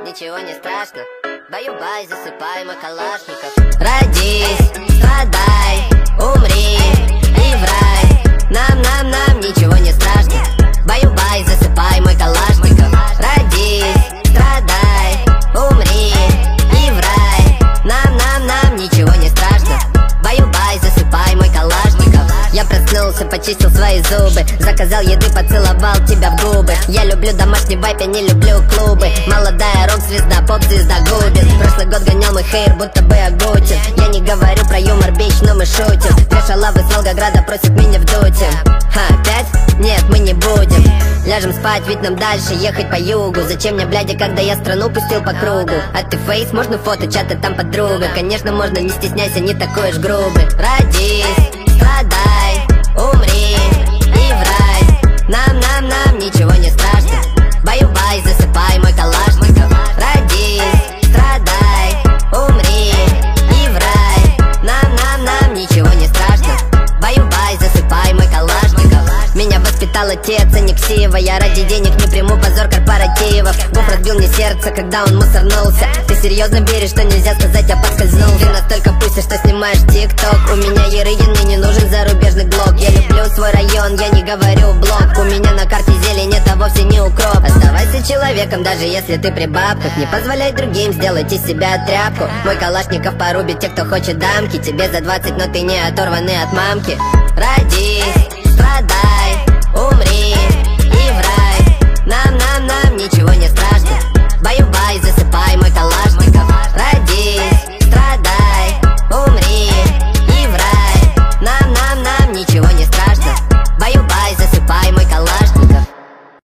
ничего не страшно. Баю-бай, засыпаемый калашников. Родись, страдай, умри и в рай. Нам ничего не страшно. Баю-бай, засыпай мой калашников. Родись, страдай, умри и в рай. Нам ничего не страшно. Баю-бай, засыпай мой калашников. Я проснулся, почистил свои зубы, заказал еды, поцеловал тебя в губы. Я люблю домашний вайп, я не люблю клубы. Молодая рок-звезда, поп-звезда губит. Прошлый год гонял мой хейр, будто бы Агутин. Я не говорю про юмор, бич, но мы шутим. Две шалавы с Волгограда просят меня в дуте. Опять? Нет, мы не будем. Ляжем спать, ведь нам дальше ехать по югу. Зачем мне, блядя, когда я страну пустил по кругу? А ты фейс, можно фото, чата там подруга. Конечно, можно, не стесняйся, не такой уж грубый. Родись, страдай, умри и в рай. Нам ничего не страшно. Баю-бай, засыпай мой калашников. Родись, страдай, умри и в рай. Нам ничего не страшно. Баю-бай, засыпай мой калашников. Меня воспитал отец, а не ксива. Я ради денег не приму позор корпоративов. Бог разбил мне сердце, когда он мусорнулся. Ты серьезно веришь, что нельзя сказать, я подскользнулся? Ты настолько пусть, что снимаешь тикток. У меня Ерыгин, мне не нужен зарубежный глок. Я люблю свой район, я не говорю блок. У меня на карте зелень, это вовсе не укроп. Оставайся человеком, даже если ты при бабках. Не позволяй другим сделать из себя тряпку. Мой калашников порубит тех, кто хочет дамки. Тебе за 20, но ты не оторванный от мамки. Родись,